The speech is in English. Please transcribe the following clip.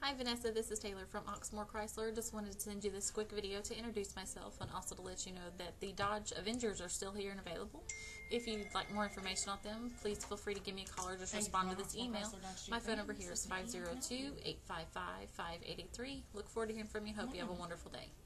Hi Vanessa, this is Taylor from Oxmoor Chrysler. Just wanted to send you this quick video to introduce myself and also to let you know that the Dodge Avengers are still here and available. If you'd like more information on them, please feel free to give me a call or just respond to this email. My phone number here is 502-855-5883. Look forward to hearing from you. Hope you have a wonderful day.